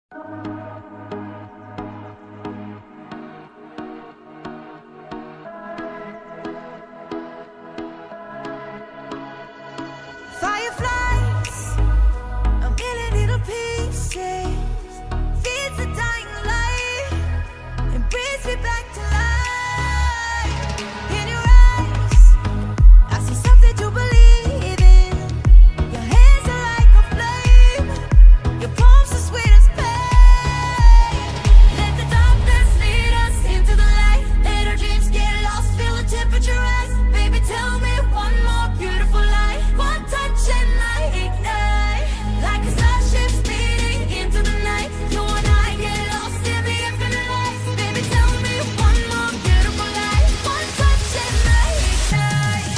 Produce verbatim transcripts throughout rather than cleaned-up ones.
Fireflies, a million little pieces, feeds the dying light and brings me back to life. In your eyes, I see something to believe in. Your hands are like a flame, your palms are sweet as pain. Let the darkness lead us into the light. Let our dreams get lost, feel the temperature rise. Baby, tell me one more beautiful lie. One touch and I ignite, like a starship speeding into the night. You and I get lost in the infinite light. Baby, tell me one more beautiful lie. One touch and I ignite.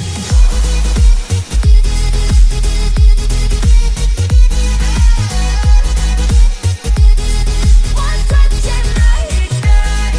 One touch and I ignite.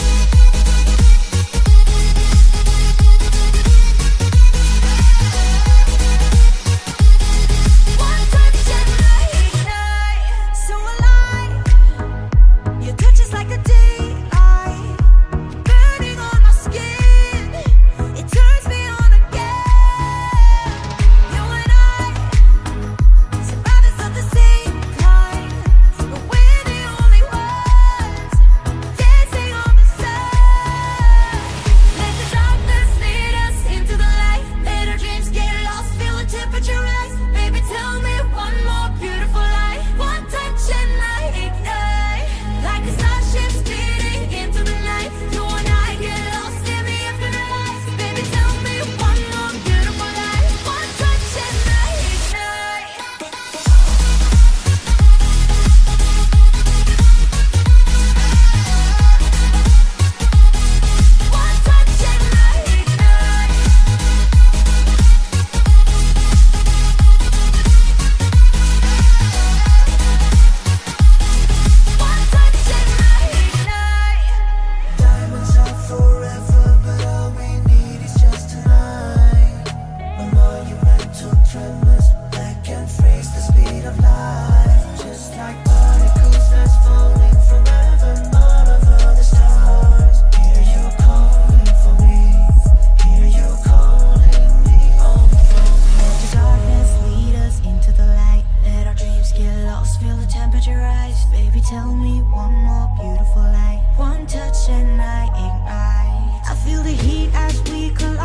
One touch and I ignite. So alive, your touch is like a daylight, burning on my skin. It turns me on again. You and I, survivors of the same kind, but we're the only ones dancing on the side. Let the darkness lead us into the light. Let our dreams get lost, feel the temperature rise. Baby, tell me one more beautiful lie. One touch and I ignite, like a starship speeding into the night. You and I get lost in the infinite light. Baby, tell me one more beautiful lie. One touch and I ignite. One touch and I ignite. One touch and I ignite. Diamonds are forever, but all we need is just tonight. A monumental tremors that can freeze the speed of light. Just like particles that's falling from heaven out of other stars. Hear you calling for me. Hear you calling me on the phone. Let the darkness lead us into the light. Let our dreams get lost, feel the temperature rise. Baby, tell me one more beautiful lie. One touch and I ignite. I feel the heat as we collide.